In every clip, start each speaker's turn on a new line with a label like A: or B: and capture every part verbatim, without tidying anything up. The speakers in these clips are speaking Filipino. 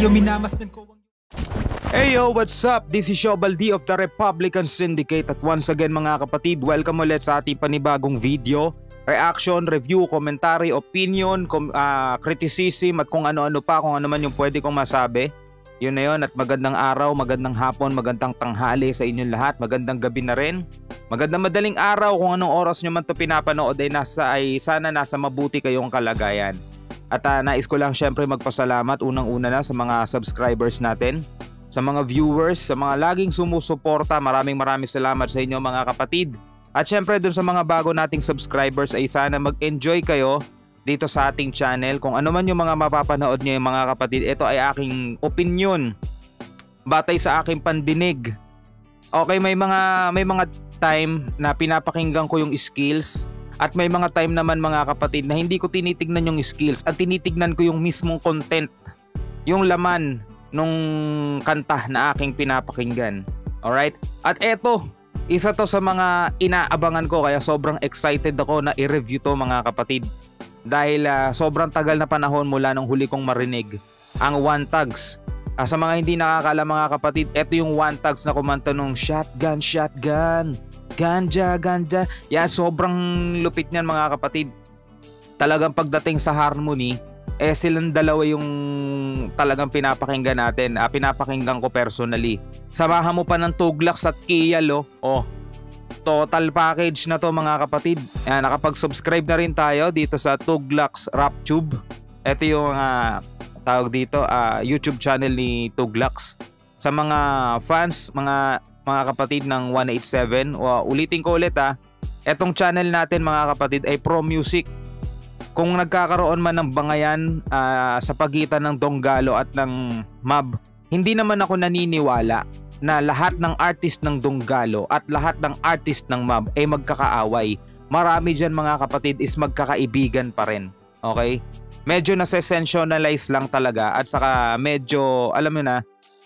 A: tayo minamasdan ko.
B: Hey yo, what's up? This is Shobal D of the Republican Syndicate at once again mga kapatid, welcome ulit sa ating panibagong video. Reaction, review, commentary, opinion, com uh, criticism at kung ano-ano pa, kung ano man yung pwede kong masabi. Yun na yun, at magandang araw, magandang hapon, magandang tanghali sa inyong lahat, magandang gabi na rin. Magandang madaling araw kung anong oras nyo man ito pinapanood ay, nasa, ay sana nasa mabuti kayong kalagayan. At uh, nais ko lang syempre magpasalamat unang-una na sa mga subscribers natin, sa mga viewers, sa mga laging sumusuporta. Maraming maraming salamat sa inyo mga kapatid. At syempre dun sa mga bago nating subscribers ay sana mag-enjoy kayo dito sa ating channel. Kung ano man yung mga mapapanood nyo yung mga kapatid, ito ay aking opinion batay sa aking pandinig. Okay, may mga may mga time na pinapakinggan ko yung skills at may mga time naman mga kapatid na hindi ko tinitignan yung skills at tinitignan ko yung mismong content, yung laman nung kanta na aking pinapakinggan. Alright? At eto, isa to sa mga inaabangan ko kaya sobrang excited ako na i-review to mga kapatid. Dahil uh, sobrang tagal na panahon mula nung huli kong marinig ang One Thugs. Uh, sa mga hindi nakakala mga kapatid, eto yung One Thugs na kumanta nung Shotgun, Shotgun, Ganja, Ganja. Yeah, sobrang lupit niyan mga kapatid. Talagang pagdating sa harmony, eh silang dalawa yung talagang pinapakinggan natin, ah, pinapakinggan ko personally. Samahan mo pa ng Tuglax at Kial, oh. Oh, total package na to mga kapatid. Ayan, nakapag-subscribe na rin tayo dito sa Tuglax RapTube. Ito yung uh, tawag dito, uh, YouTube channel ni Tuglax. Sa mga fans, mga mga kapatid ng one eighty-seven, uh, ulitin ko ulit ah, etong channel natin mga kapatid ay pro music. Kung nagkakaroon man ng bangayan uh, sa pagitan ng Donggalo at ng Mob, hindi naman ako naniniwala na lahat ng artist ng Donggalo at lahat ng artist ng Mob ay magkakaaway. Marami dyan mga kapatid is magkakaibigan pa rin. Okay? Medyo nase-sensationalize lang talaga at saka medyo, alam mo na,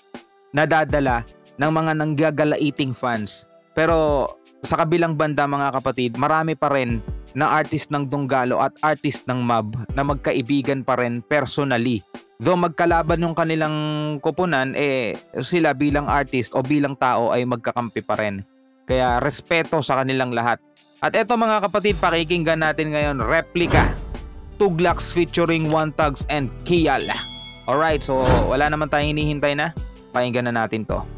B: nadadala ng mga nanggagalaiting fans. Pero sa kabilang banda mga kapatid, marami pa rin na artist ng Donggalo at artist ng Mob na magkaibigan pa rin personally. Though magkalaban yung kanilang koponan, eh sila bilang artist o bilang tao ay magkakampi pa rin. Kaya respeto sa kanilang lahat. At eto mga kapatid, pakikinggan natin ngayon Replika, Tuglax featuring One Thugs and Kial. Alright, so wala naman tayong hinihintay na. Pakinggan na natin to.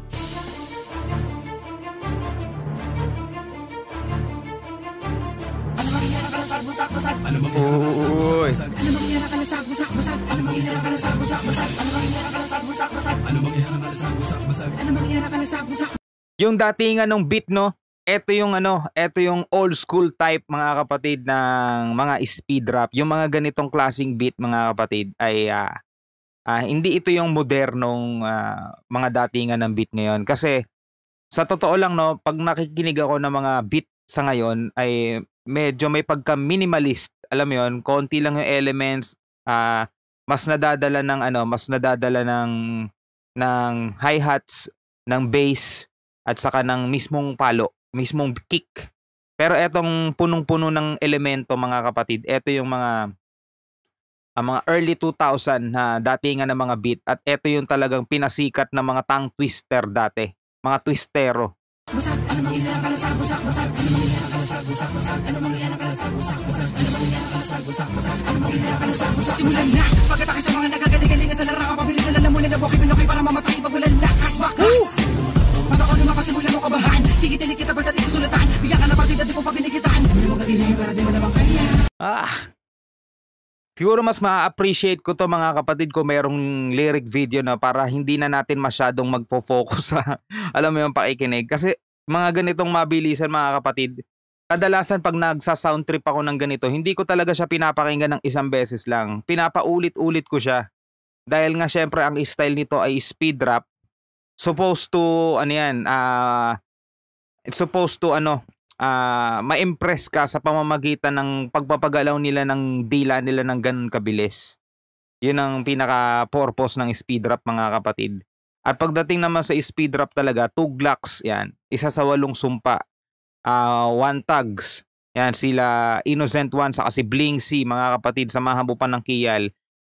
A: Ano mang ihara kalasag-busag-busag? Ano mang ihara kalasag-busag-busag? Ano mang ihara kalasag-busag-busag? Ano mang ihara kalasag-busag-busag? Ano mang ihara kalasag-busag?
B: Yung datingan ng beat, no? Ito yung ano, ito yung old school type mga kapatid ng mga speed rap. Yung mga ganitong klaseng beat mga kapatid ay uh, uh, hindi ito yung modernong uh, mga datingan ng beat ngayon. Kasi sa totoo lang no, pag nakikinig ako ng mga beat sa ngayon ay medyo may pagka minimalist. Alam mo yun, konti lang yung elements, uh, mas nadadala ng ano, mas nadadala ng ng hi-hats, ng bass at saka ng mismong palo, mismong kick. Pero etong punong-puno ng elemento mga kapatid, eto yung mga ang mga early two thousand na datingan ng mga beat at eto yung talagang pinasikat ng mga tongue twister dati, mga twistero.
A: Busag, ano mang ihara kalasag-busag-busag? Ano mang ihara kalasag-busag-busag? Ano mang ihara kalasag-busag-busag? Ano mang ihara kalasag-busag-busag? Ano mang ihara kalasag-busag? Simulan na! Pagkatake sa mga nagagaling-galing sa larangan, pabilis na lalamunan na buki-pinoki para mamatay pag walang lakas-bakas. Pag ako lumapa, simulan mo kabahan. Tigit-tilig kita pagdating sa sulatan. Bigyan ka na partida, di ko papinikitaan. Hindi mo kagiling para di mo naman kaya.
B: Ah! Siguro mas ma-appreciate ko to mga kapatid ko mayroong lyric video na para hindi na natin masyadong magfo-focus sa alam mo yung pakikinig. Kasi mga ganitong mabilisan mga kapatid, kadalasan pag nagsa-sound trip ako ng ganito, hindi ko talaga siya pinapakinggan ng isang beses lang. Pinapaulit-ulit ko siya. Dahil nga syempre ang style nito ay speed rap. Supposed to, ano yan, uh, it's supposed to ano, Uh, ma-impress ka sa pamamagitan ng pagpapagalaw nila ng dila nila ng ganun kabilis. Yun ang pinaka-purpose ng speed rap mga kapatid. At pagdating naman sa speed rap talaga, Tuglax, yan, isa sa walong sumpa. Uh, One Thugs, yan, sila Innocent One, saka si Bling C, mga kapatid, samahan mo pa ng Kial.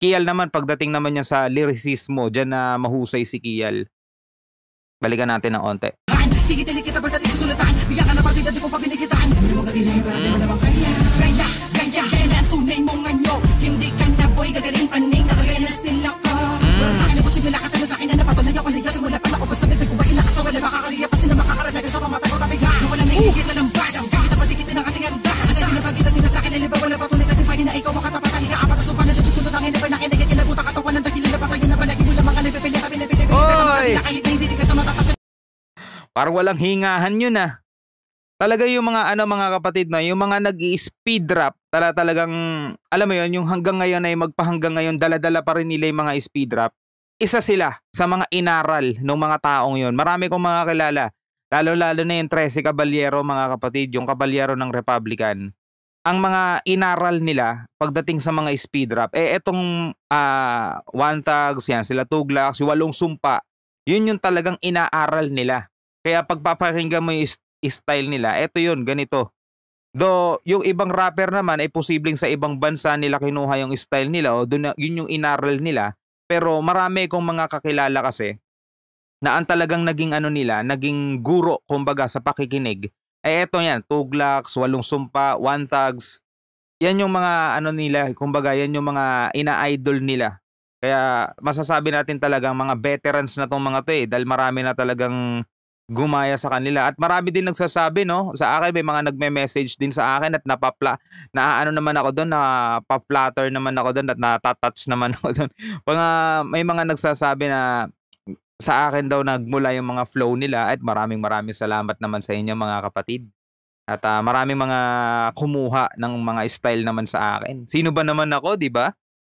B: Kial naman, pagdating naman yan sa lyricismo, dyan na mahusay si Kial. Balikan natin ng onte.
A: Tigit-tilig kita pagdating sa sulatan. Bigyan ka na partida, di ko papilikitan. Hindi mo kabiling, pero di mo naman kaya. Kaya, kaya, kaya na tunay mong anyo. Hindi ka na boy, gagaling paning. Nakagaya na still ako. Pero sa akin, imposible lakat na sa akin na napatunay ako. Liga, simula pa na ako. Basta bibig ko ba inakasawa na makakariya. Pasi na makakaranaga sa pamata ko tabiga. Wala na higit na ng bas. Kita pa dikit na ng ating andas. Ano yung napagitan nila sa akin. Liba, wala patunay kasi pagin na ikaw makatapat. Halika, apat na supa na natutunod ang ina. Nakinig, kinabuta katawan ng dakilan na patayin na balagi mo lang mga nipipili. Kami nipipili. Kahit na hindi ka sa matatas.
B: Parang walang hingahan yun ah. Talaga yung mga ano mga kapatid no, yung mga nag-i-speed rap, tala talagang alam mo yun, yung hanggang ngayon ay magpahanggang ngayon dala-dala pa rin nila yung mga speed rap. Isa sila sa mga inaral ng mga taong yun. Marami kong mga kilala, lalo-lalo na yung Trece Caballero mga kapatid, yung kabalyero ng Republican. Ang mga inaral nila pagdating sa mga speed rap, eh etong uh, One Thugs, yan, sila Tuglax, yung Walong Sumpa, yun yung talagang inaaral nila. Kaya pagpapakinggan mo yung style nila, eto yun, ganito. Though, yung ibang rapper naman ay posibleng sa ibang bansa nila kinuha yung style nila o dun, yun yung inaral nila. Pero marami kong mga kakilala kasi na ang talagang naging ano nila, naging guro kumbaga sa pakikinig. Eh eto yan, Tuglax, Walong Sumpa, One Thugs. Yan yung mga ano nila, kumbaga yan yung mga ina-idol nila. Kaya masasabi natin talagang mga veterans na tong mga to eh, dahil marami na talagang gumaya sa kanila at marami din nagsasabi no sa akin, may mga nagme-message din sa akin at napapla na ano naman ako doon, na pa-flatter naman ako doon at natatouch naman ako doon. Mga may mga nagsasabi na sa akin daw nagmula yung mga flow nila at maraming maraming salamat naman sa inyo mga kapatid. At uh, maraming mga kumuha ng mga style naman sa akin. Sino ba naman ako, di ba?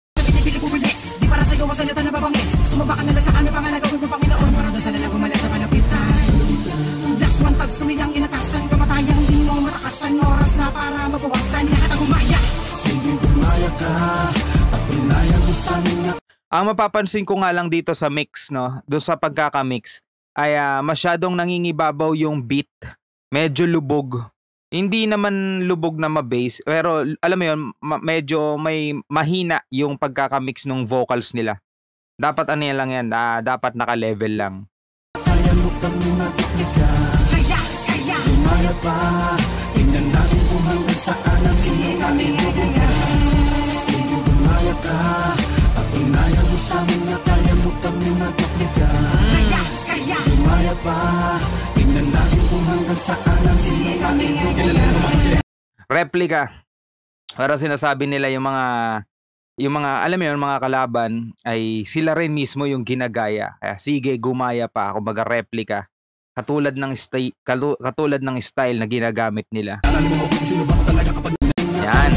A: Di para sa gawa salita na babangis. Sumaba ka na lang sa amin pangalagawin mo Panginoon. Para doon sa lalang umalas sa panapitan. Last one thugs tumiyang inatasan. Kamatayan di mo matakasan. Oras na para mabawasan. Lahat ang gumaya. Sige gumaya ka. Patunayan mo sa amin na.
B: Ang mapapansin ko nga lang dito sa mix, no, doon sa pagkakamix, ay uh, masyadong nangingibabaw yung beat. Medyo lubog. Hindi naman lubog na ma-bass, pero alam mo yun, ma- medyo may mahina yung pagkakamix ng vocals nila. Dapat ano yan lang yan, uh, dapat naka-level lang.
A: Kaya mo kami magkikita. Kaya, kaya. Lumaya pa. Tingnan natin kung hanggang saan ang sige kami magkikita. Sige lumaya ka. Patunayan mo sa amin na kaya mo kami magkikita. Kaya, kaya. Lumaya pa. Tingnan natin kung hanggang saan ang sige kami magkikita.
B: Replika. Para sinasabi nila yung mga yung mga alam mo yun, mga kalaban ay sila rin mismo yung ginagaya. Kaya sige, gumaya pa, kumbaga replika. Katulad ng style, katulad ng style na ginagamit nila. Yan.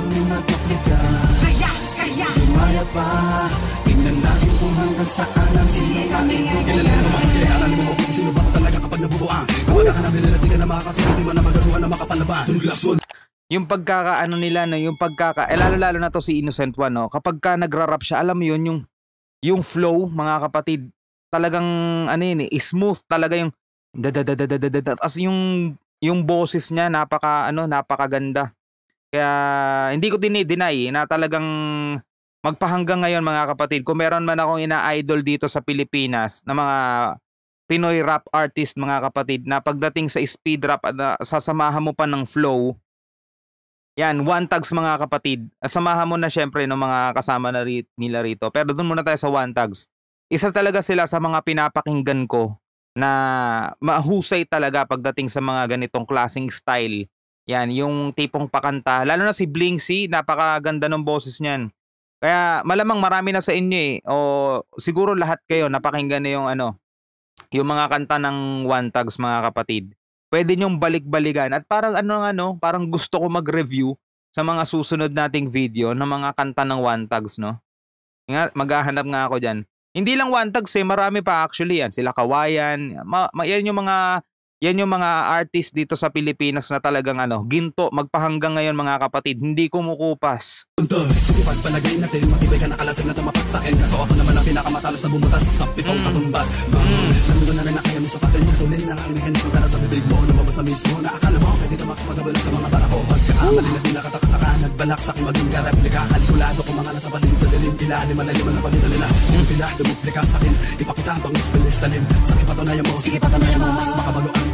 A: Kaya, kaya. Gumaya pa. Tingnan natin kung hanggang saan ang sige kami magkikita. Sino ba talaga kapag nabubuan? Kapag ka namin nila, di ka na makakasagot, di mo na magaruhan na makapalaban.
B: Yung pagkakaano nila no, yung pagkaka eh, lalo-lalo na to si Innocent One no. Kapag ka nagra-rap siya, alam mo yun yung yung flow, mga kapatid, talagang ano yun, eh, smooth talaga yung dadadadadadad. As yung yung boses niya napaka ano, napakaganda. Kaya hindi ko dinideny na talagang magpahanggang ngayon mga kapatid. Kung meron man akong ina-idol dito sa Pilipinas na mga Pinoy rap artist mga kapatid, na pagdating sa speed rap at uh, sasamahan mo pa ng flow. Yan, One Thugs mga kapatid. At samahan mo na syempre ng mga kasama na ri- nila rito. Pero doon muna tayo sa One Thugs. Isa talaga sila sa mga pinapakinggan ko na mahusay talaga pagdating sa mga ganitong klaseng style. Yan, yung tipong pakanta. Lalo na si Blinksy, napakaganda ng boses niyan. Kaya malamang marami na sa inyo eh. O siguro lahat kayo napakinggan na yung ano, yung mga kanta ng One Thugs mga kapatid. Pwede nyong balik-balikan at parang ano ano, parang gusto ko mag-review sa mga susunod nating video ng mga kanta ng One Thugs, no? Nga, maghahanap nga ako diyan. Hindi lang One Thugs eh, marami pa actually yan. Sila Kawayan, ma, ma yan yung mga Yan yung mga artist dito sa Pilipinas na talagang ano, ginto, magpahanggang ngayon mga kapatid, hindi kumukupas.
C: Sige pagpalagay natin, matibay ka nakalasag na tumapak sa akin. Kaso ako naman ang pinakamatalas na bumutas sa pitong mm. katumbas. mm. Nandun na rin na kaya mo sa patin mo tuloy na aking mekanismo para sa bibig mo. Lumabas na mismo na akala mo pwede ka makapagabala sa mga barako. Pagkakamali na tinakatakataka, nagbalak sa aking maging kareplika. Kalkulado kung mga nasa paligid sa dilim, ilalim malalim ang napagita nila. Sige pila, dumuplika sa akin, ipakita bang ispelis talim. Sige patunayan mo, sige patunayan mo, mas makabago ang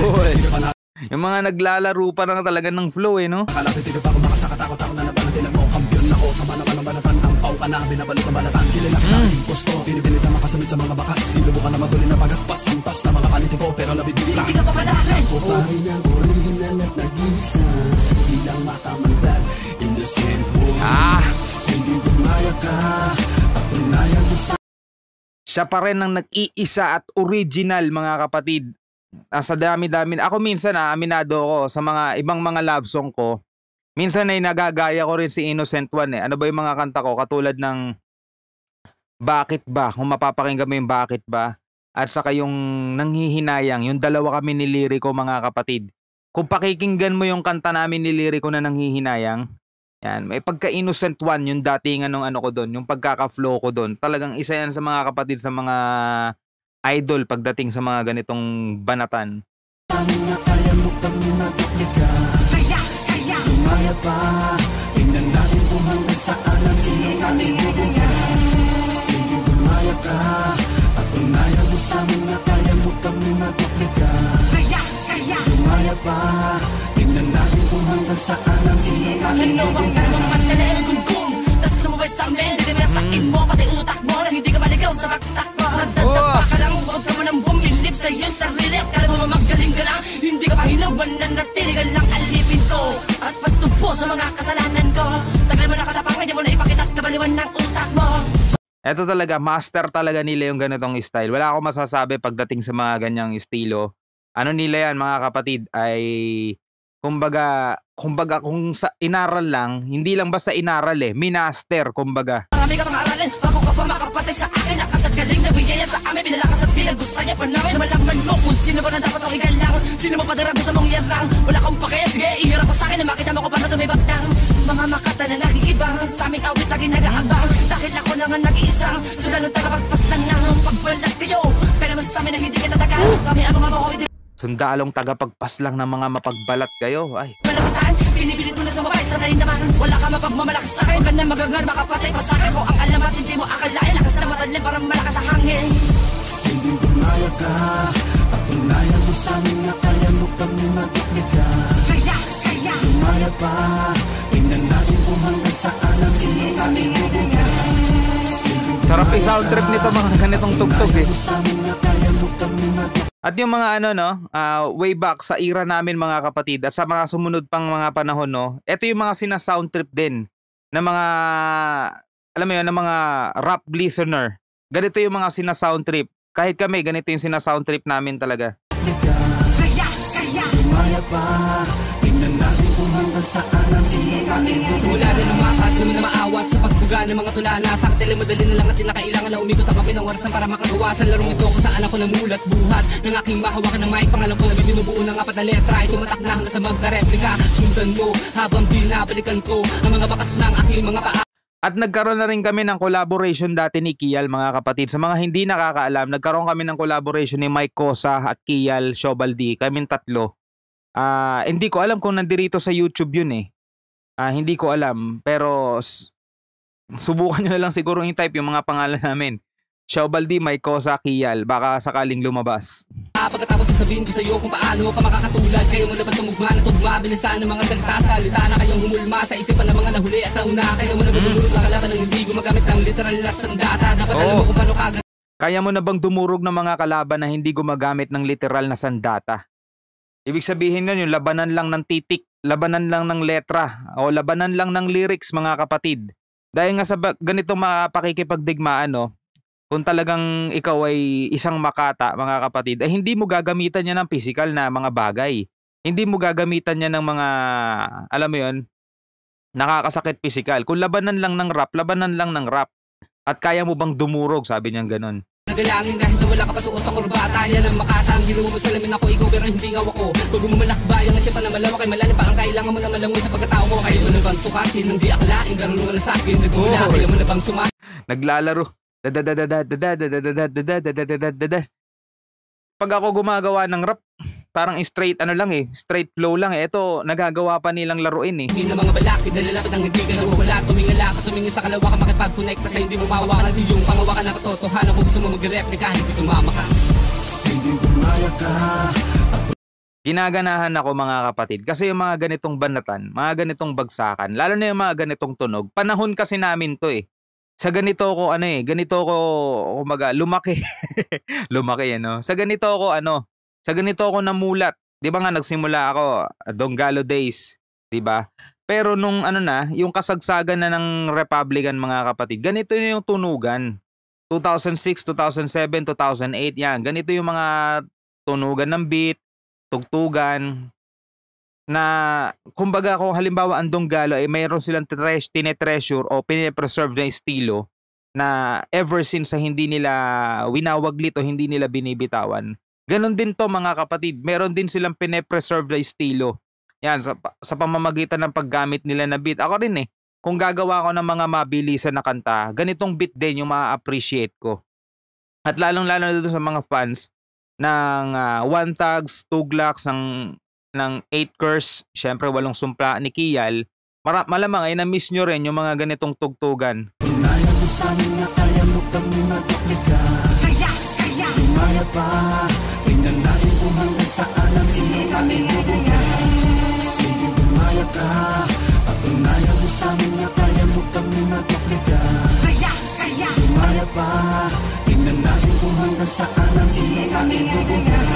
B: yung mga naglalaro pa na talaga ng flow eh, no?
C: Kalapit pa ako makasakatakot ako na napanatilan mo. Kampiyon ako sa manapan ng balatan. Ang pau ka na, binabalit ang balatan. Kilala ka mm. gusto, pinipilit na makasunod sa mga bakas. Sinubukan na matuli na pagaspas. Hampas na mga paniti ko, pero nabibili ka.
A: Hindi ka pa palakan.
C: Ako pa rin ang original at nag-iisa. Bilang matamandag, innocent mo.
B: Ah!
C: Hindi gumaya ka, patunayan mo sa...
B: Siya pa rin ang nag-iisa at original mga kapatid. Sa dami-dami. Ako minsan ah, aminado ako sa mga ibang mga love song ko. Minsan ay nagagaya ko rin si Innocent One eh. Ano ba yung mga kanta ko? Katulad ng Bakit Ba? Kung mapapakinggan mo yung Bakit Ba? At saka yung Nanghihinayang. Yung dalawa kami ni Lyrico mga kapatid. Kung pakikinggan mo yung kanta namin ni Lyrico na Nanghihinayang, yan, may pagka-Innocent One yung datingan ng ano ko doon, yung pagkaka-flow ko doon. Talagang isa yan sa mga kapatid sa mga idol pagdating sa mga ganitong banatan.
C: Kaya mo pang maduplika.
A: Saya, saya.
C: Lumaya pa, tingnan natin kung hanggang saan ang iyong aming bibigyan. Sige lumaya ka, patunayan mo sa amin na kaya mo pang maduplika.
A: Saya, saya.
C: Lumaya pa, tingnan natin kung hanggang saan ang iyong aming
A: Ano bang
C: bibigyan.
A: anong pantanel kung kung nasa sumabay sa amin, hindi na sakin mo, pati utak mo, nang hindi ka maligaw sa baktak mo. Magdadapa ka lang, huwag ka mo nang bumilip sa iyong sarili. Kala mo mamagaling ka lang, hindi ka mahinawan na natili ka lang alipin ko. At pagtupo sa mga kasalanan ko, tagal mo nakatapang, hindi mo na ipakita at kabaliwan ng utak mo.
B: Eto talaga, master talaga nila yung ganitong style. Wala akong masasabi pagdating sa mga ganyang estilo. Ano nila yan mga kapatid ay kumbaga, kumbaga kung sa inaral lang, hindi lang basta inaral eh, minaster kumbaga.
A: Marami ka pang aralin, bago ka pa makapatay sa akin. Lakas at galing na biyaya sa amin, pinalakas at pinag-gusta niya pa namin. Malaman mo kung sino ba na dapat ang igalang, sino mo padarabi sa mong yarang. Wala kang pakaya, sige, ihirap pa sa akin na makita mo ko paano tumibag ng mga makata na nag-iibang. Sa aming awit lagi nag-aabang, dahil ako naman nag-iisang sundan ng tagapagpas lang ng pagbalat kayo. Pero mas sa amin na hindi kita tagal, kami ang mga makoy.
B: Sundalong tagapagpas lang ng mga mapagbalat kayo. Ay.
A: Malakasan, pinipilit mo na sumabay sa rin naman. Wala ka mapagmamalakas sa akin. Huwag ka na magagal, makapatay pa sa akin. Ko ang alam at hindi mo akalain. Lakas na matadlim para malakas ang hangin.
C: Sige lumaya ka, patunayan mo sa amin na kaya mo kami maduplika.
A: Saya, saya.
C: Lumaya pa, tingnan natin kung hanggang saan ang iyong aming bibigyan.
B: Sarap i-sound trip nito mga ganitong tugtog eh.
C: Sa amin na kaya mo kami maduplika.
B: At yung mga ano no, uh, way back sa era namin mga kapatid at sa mga sumunod pang mga panahon no, ito yung mga sina-sound trip din ng mga, alam mo yun, ng mga rap listener. Ganito yung mga sina-sound trip. Kahit kami, ganito yung sina-sound trip namin talaga.
A: Saya, saya.
C: Lumaya pa, tingnan natin kung hanggang saan ang iyong aming bibigyan.
D: Wala rin ang makat, kami na maawat sa pagbuga ng mga tulana. Sa katili madali na lang at tinakailangan na umikot ang ng orasan para makagawa sa larong ito kung saan ako namulat buhat ng aking mahawakan ng mic. Pangalan ko na binubuo ng apat na letra, ito mataknahan na sa magka-replika. Sundan mo habang binabalikan ko ang mga bakas ng aking mga paa.
B: At nagkaroon na rin kami ng collaboration dati ni Kial mga kapatid. Sa mga hindi nakakaalam, nagkaroon kami ng collaboration ni Mike Cosa at Kial Siobaldi. Kaming tatlo. Ah, uh, hindi ko alam kung nandirito sa YouTube yun eh. Ah, uh, hindi ko alam, pero subukan niyo na lang siguro i-type yung mga pangalan namin. Siobaldi, Mike Cosa, Kial, baka sakaling lumabas.
D: Ah, pagkatapos sasabihin ko sa iyo kung paano ka makakatulad, kayo mo na ba tumugma na tugma, bilisan ng mga salita, salita na kayong humulma sa isipan ng mga nahuli at sa una, kayo mo na ba dumurog na kalaban ng hindi gumagamit ng literal na sandata, dapat alam mo kung paano ka.
B: Kaya mo na bang dumurog ng mga kalaban na hindi gumagamit ng literal na sandata? Ibig sabihin nun yung labanan lang ng titik, labanan lang ng letra, o labanan lang ng lyrics mga kapatid. Dahil nga sa ganito mapakikipagdigmaan, no, kung talagang ikaw ay isang makata mga kapatid, ay hindi mo gagamitan niya ng physical na mga bagay. Hindi mo gagamitan niya ng mga, alam mo yun, nakakasakit physical. Kung labanan lang ng rap, labanan lang ng rap. At kaya mo bang dumurog, sabi niya ganun.
D: Nagalangin dahil nawala ka pa suot ang kurbata. Yan ang makasa, ang ginawa mo salamin ako, ikaw pero hindi nga ako. Pag bumalakbay ang isipan na malawak ay malalim pa ang kailangan mo na malangoy sa pagkatao mo. Kaya mo na bang sukatin, hindi akalain, gano'n mo na sa akin. Nagmula, kaya mo na bang sumakin.
B: Naglalaro. Pag ako gumagawa ng rap, parang straight ano lang eh, straight flow lang eh. Ito, nagagawa pa nilang laruin eh.
D: Hindi na mga balakid, nalalapit ang hindi ka nawawala. Tumingala ka, tumingin sa kalawa ka, makipag-connect kasi hindi mo mawawakan ang iyong pangawakan na katotohanan. Kung gusto mo mag-replika, hindi sumama ka.
C: Sige, gumaya ka.
B: Ginaganahan ako mga kapatid kasi yung mga ganitong banatan, mga ganitong bagsakan, lalo na yung mga ganitong tunog, panahon kasi namin to eh. Sa ganito ko ano eh, ganito ko kumaga lumaki. Lumaki ano. Sa ganito ko ano, sa ganito ako namulat. 'Di ba nga nagsimula ako Donggalo days, 'di ba? Pero nung ano na, yung kasagsagan na ng Republican mga kapatid, ganito yung tunugan. two thousand six, two thousand seven, two thousand eight, yan. Ganito yung mga tunugan ng beat, tugtugan na kumbaga kung halimbawa ang Donggalo ay mayroon silang tinetreasure o pine-preserve na estilo na ever since sa hindi nila winawaglit o hindi nila binibitawan. Ganon din to mga kapatid, meron din silang pine-preserve na estilo. Yan, sa, sa pamamagitan ng paggamit nila na beat. Ako rin eh, kung gagawa ko ng mga mabilisan na kanta, ganitong beat din yung ma-appreciate ko. At lalong-lalo na dito sa mga fans ng uh, One Tags, Tuglax, ng ng eight Curse, syempre walong sumpla ni Kiyal, mara- malamang ay na-miss nyo rin yung mga ganitong tugtugan.
C: Kaya mo sa amin na kaya mo kami matuklika.
A: Kaya, kaya,
C: Gumaya pa. Tingnan natin kung hanggang saan ang iyong kami bubungan. Sige, gumaya ka. Patunayan mo sa amin na kaya mo kami matuklika.
A: kaya, kaya,
C: Gumaya pa. Tingnan natin kung hanggang saan ang iyong kami bubungan.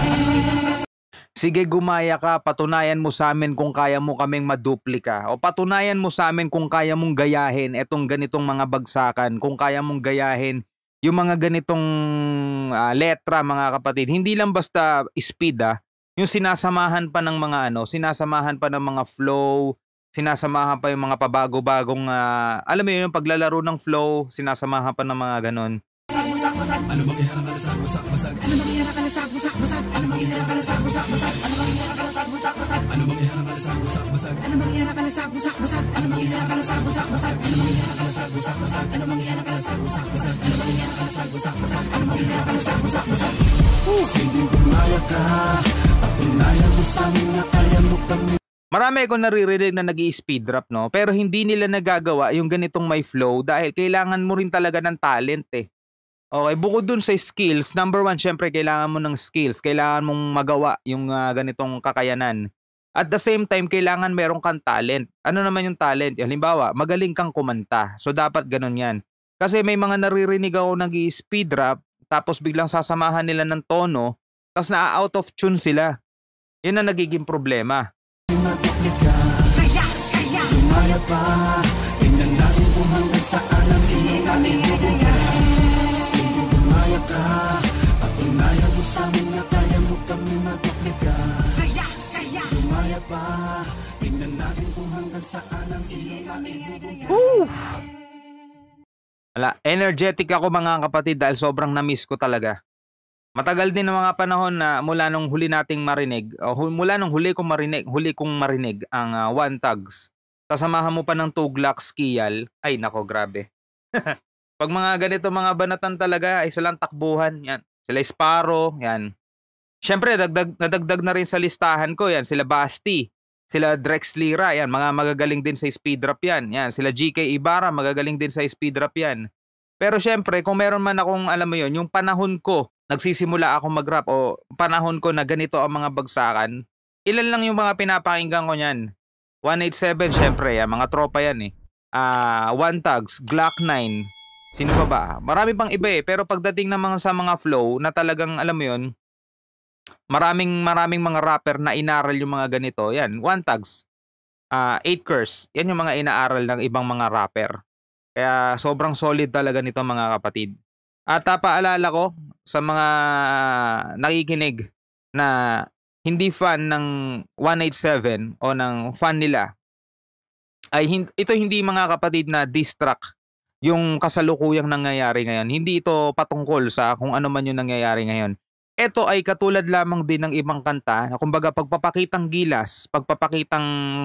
B: Sige, gumaya ka, patunayan mo sa amin kung kaya mo kaming maduplika. O patunayan mo sa amin kung kaya mong gayahin etong ganitong mga bagsakan, kung kaya mong gayahin yung mga ganitong uh, letra mga kapatid. Hindi lang basta speed ah, yung sinasamahan pa ng mga ano, sinasamahan pa ng mga flow, sinasamahan pa yung mga pabago-bagong, uh, alam mo yun, yung paglalaro ng flow, sinasamahan pa ng mga ganon.
C: Ano bang iharang ka sa basak-basag?
A: ano bang iharang ka sa busak-busak? Ano bang iharang ka sa busak-busak? Ano bang iharang ka sa busak-busak?
C: Ano bang iharang ka sa basak-basag?
A: Ano bang iharang ka sa busak-busak? Ano bang iharang ka sa busak-busak? Ano bang iharang ka sa busak-busak? Ano bang iharang ka sa busak-busak? Ano bang iharang ka sa busak-busak? Ano bang iharang ka sa busak-busak?
C: Sige, gumaya ka. Patunayan mo sa amin na kaya mo kami.
B: Marami akong naririnig na nag-i-speed rap, no? Pero hindi nila nagagawa yung ganitong may flow dahil kailangan mo rin talaga ng talent eh. Okay, bukod dun sa skills, number one, syempre kailangan mo ng skills. Kailangan mong magawa yung uh, ganitong kakayanan. At the same time, kailangan meron kang talent. Ano naman yung talent? Halimbawa, magaling kang kumanta. So dapat ganun yan. Kasi may mga naririnig ako nag-i-speed rap, tapos biglang sasamahan nila ng tono, tapos na-out of tune sila. Yun ang nagiging problema.
C: Matuklika.
A: Kaya, kaya,
C: Gumaya pa. Tingnan natin kung hanggang saan ang iyong kami bubungan. Sige, gumaya ka. Patunayan mo sa amin na kaya mo kami matuklika.
A: kaya, kaya,
C: Gumaya pa. Tingnan natin kung hanggang saan ang iyong kami bubungan.
B: Wala, energetic ako mga kapatid dahil sobrang na-miss ko talaga. Matagal din ng mga panahon na mula nung huli nating marinig, o hu- mula nung huli kong marinig, huli kong marinig ang uh, One Tags. Kasamahan mo pa ng Tuglax, Kiyal. Ay nako, grabe. Pag mga ganito mga banatan talaga, ay silang takbuhan. Yan. Sila Sparrow, yan. Siyempre, dagdag, nadagdag na rin sa listahan ko, yan. Sila Basti, sila Drex Lira, yan. Mga magagaling din sa speed rap yan. Yan. Sila G K Ibarra, magagaling din sa speed rap yan. Pero siyempre, kung meron man akong, alam mo yun, yung panahon ko, nagsisimula ako mag-rap o panahon ko na ganito ang mga bagsakan, ilan lang yung mga pinapakinggan ko niyan. one eighty-seven, syempre, yan, mga tropa yan eh. Uh, One Tags, Glock nine, sino pa ba? Marami pang iba eh, pero pagdating na mga sa mga flow na talagang, alam mo yun, maraming maraming mga rapper na inaral yung mga ganito, yan, One Tags, uh, eight Curse, yan yung mga inaaral ng ibang mga rapper. Kaya sobrang solid talaga nito mga kapatid. At uh, paalala ko sa mga nakikinig na hindi fan ng one eighty-seven o ng fan nila, ay hin- ito hindi mga kapatid na diss track. yung kasalukuyang nangyayari ngayon. Hindi ito patungkol sa kung ano man yung nangyayari ngayon. Ito ay katulad lamang din ng ibang kanta na kumbaga pagpapakitang gilas, pagpapakitang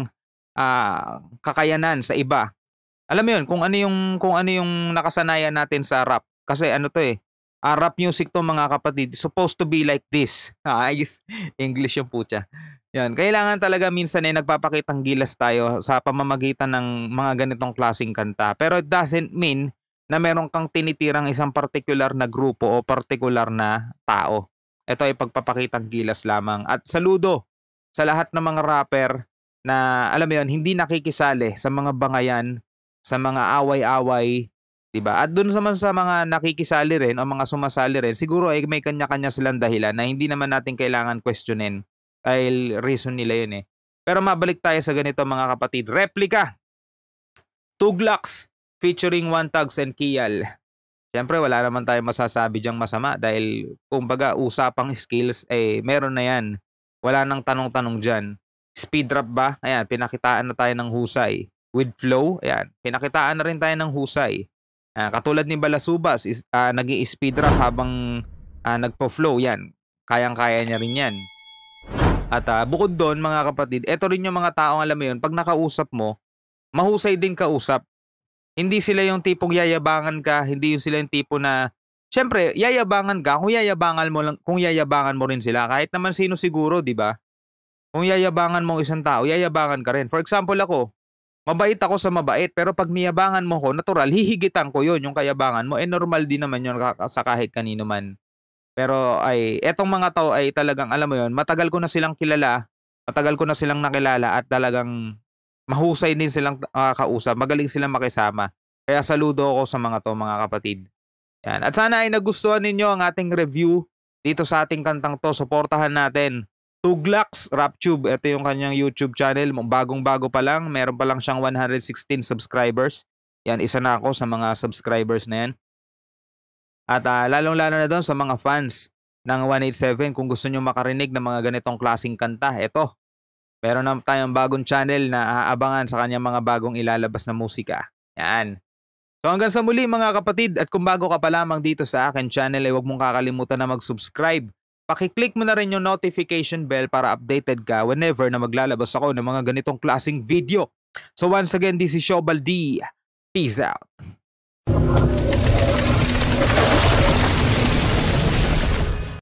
B: uh, kakayanan sa iba. Alam mo yun, kung ano yung, kung ano yung nakasanayan natin sa rap. Kasi ano to eh, uh, rap music to mga kapatid, supposed to be like this. Ah, ayos, English yung putya. Yan, kailangan talaga minsan ay nagpapakitang gilas tayo sa pamamagitan ng mga ganitong klaseng kanta. Pero it doesn't mean na meron kang tinitirang isang particular na grupo o particular na tao. Ito ay pagpapakitang gilas lamang. At saludo sa lahat ng mga rapper na alam mo yun, hindi nakikisali sa mga bangayan, sa mga away-away, diba? At dun naman sa mga nakikisali rin o mga sumasali rin, siguro ay may kanya-kanya silang dahilan na hindi naman natin kailangan questionin. Dahil reason nila yun eh. Pero mabalik tayo sa ganito mga kapatid. Replika. Tuglax featuring One Thugs and Kial. Siyempre wala naman tayong masasabi diyang masama dahil kumbaga usapang skills eh meron na yan. Wala nang tanong-tanong dyan. Speed rap ba? Ayan, pinakitaan na tayo ng husay. With flow, ayan, pinakitaan na rin tayo ng husay. Uh, katulad ni Balasubas, is, uh, nag-i-speed rap habang uh, nagpo-flow. Yan, kayang-kaya niya rin yan. At uh, bukod doon mga kapatid, eto rin yung mga taong alam mo yun, pag nakausap mo, mahusay din kausap. Hindi sila yung tipong yayabangan ka, hindi yung sila yung tipo na, syempre, yayabangan ka, kung yayabangan mo lang, kung yayabangan mo rin sila, kahit naman sino siguro, di ba? Kung yayabangan mo isang tao, yayabangan ka rin. For example ako, mabait ako sa mabait, pero pag niyabangan mo ko, natural, hihigitan ko yun, yung kayabangan mo, eh normal din naman yun sa kahit kanino man. Pero ay, etong mga tao ay talagang, alam mo yun, matagal ko na silang kilala, matagal ko na silang nakilala at talagang mahusay din silang uh, kausap, magaling silang makisama. Kaya saludo ako sa mga to mga kapatid. Yan. At sana ay nagustuhan ninyo ang ating review dito sa ating kantang to. Suportahan natin. Tuglax Raptube, ito yung kanyang YouTube channel. Bagong-bago pa lang, meron pa lang siyang one hundred sixteen subscribers. Yan, isa na ako sa mga subscribers na yan. At uh, lalong-lalo na doon sa mga fans ng one eighty-seven, kung gusto nyo makarinig ng mga ganitong klaseng kanta, eto. Meron na tayong bagong channel na aabangan sa kanyang mga bagong ilalabas na musika. Yan. So hanggang sa muli mga kapatid, at kung bago ka pa lamang dito sa akin channel, ay huwag mong kakalimutan na mag-subscribe. Pakiclick mo na rin yung notification bell para updated ka whenever na maglalabas ako ng mga ganitong klaseng video. So once again, this is Shobal D. Peace out.